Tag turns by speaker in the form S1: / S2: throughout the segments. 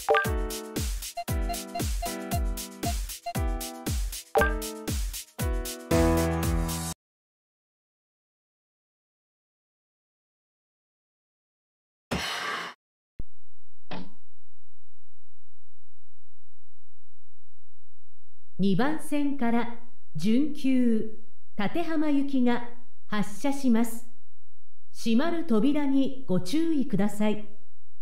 S1: 2番線から準急立浜行きが発車します。閉まる扉にご注意ください。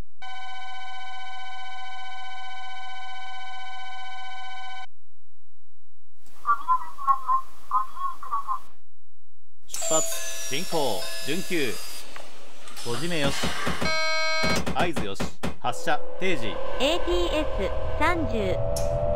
S2: 出発進行準急閉じ目よし合図よし発車定時
S3: ATS30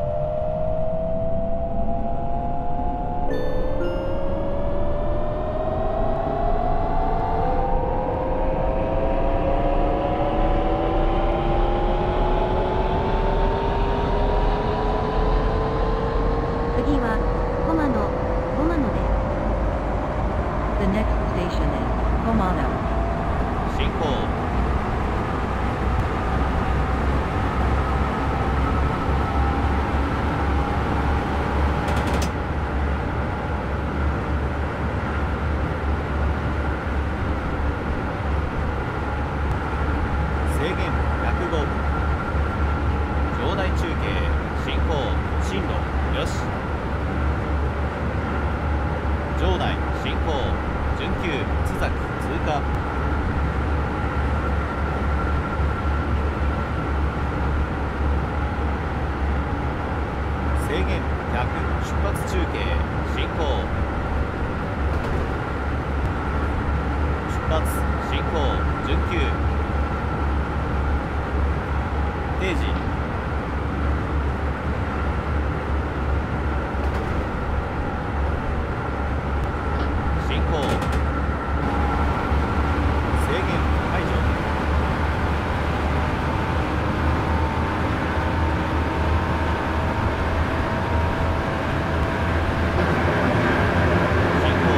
S3: 次は駒野です。The next station is Komano.
S2: 進行制限105場内中継進行進路よし場内進行準急津崎通過制限100出発中継進行出発進行準急定時進行制限解除進行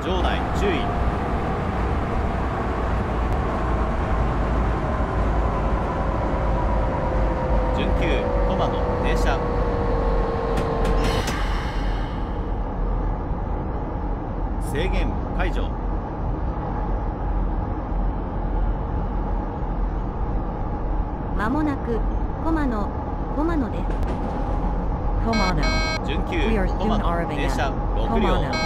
S2: 場内注意。準急コマの停車。制限解除。
S3: まもなくコマノです。Komano.
S2: 準
S3: We are
S2: 急コ
S3: soon
S2: マの
S3: arriving
S2: 停車
S3: at
S2: 6両。
S3: Komano.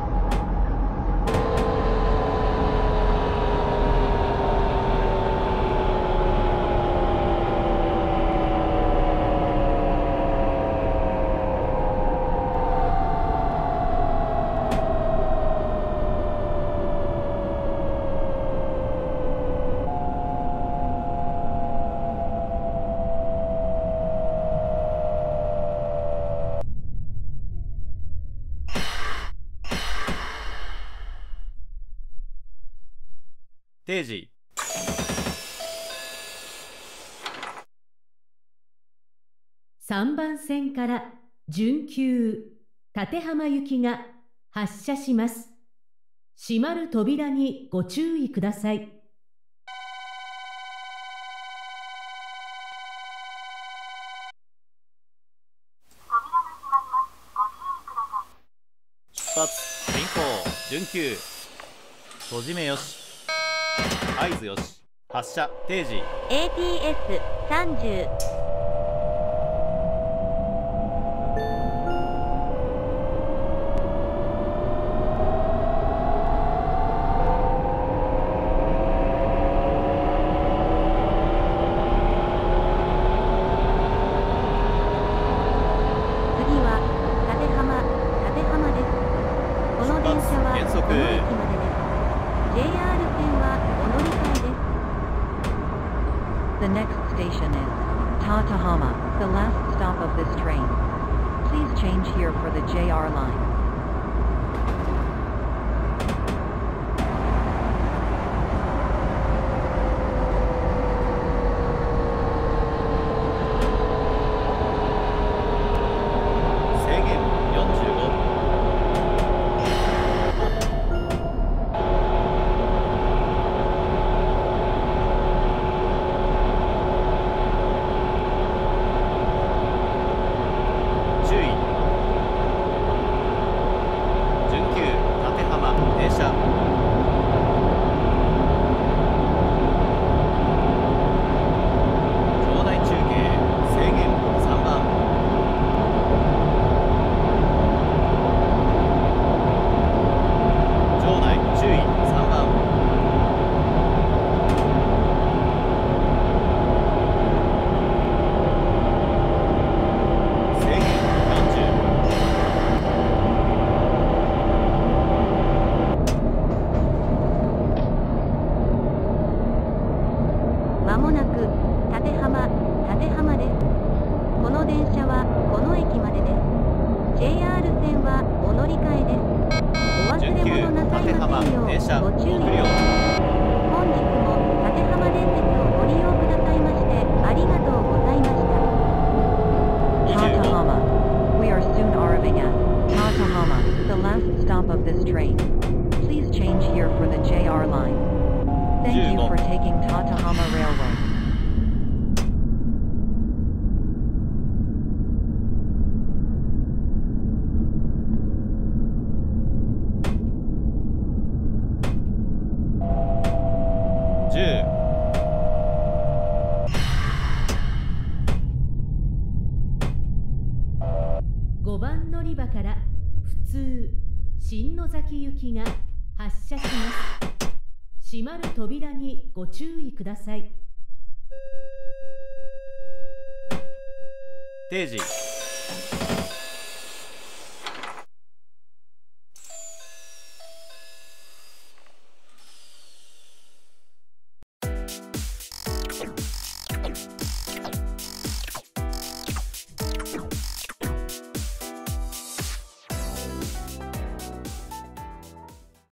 S2: 定時。
S1: 3番線から準急立浜行きが発車します。閉まる扉にご注意ください。
S2: 出発進行準急。閉じ目よし。合図よし。発車定時。
S3: ATS30。次は立浜です。この電車は
S2: 減速
S3: この駅までです。JR 線はお乗り換えです。The next station is Tatahama, the last stop of this train. Please change here for the JR line.
S2: 制限45。注意。準急立浜停車。場内中継制限3番。場内注意3番。制限40。
S3: まもなく立浜です。この電車はこの駅までです。JR 線はお乗り換えです。お忘れ物なさいませんよう
S2: 停車
S3: ご注意
S2: 6
S3: くだ
S2: 両。
S3: さい。本日も立浜電鉄をご利用くださいましてありがとうございました。Tatahama. We are soon arriving at Tatahama, the last stop of this train. Please change here for the JR line. Thank you
S2: 15
S3: for taking Tatahama Railway.
S2: 10。
S1: 5番乗り場から普通新野崎行きが発車します。閉まる扉にご注意ください。
S2: 定時。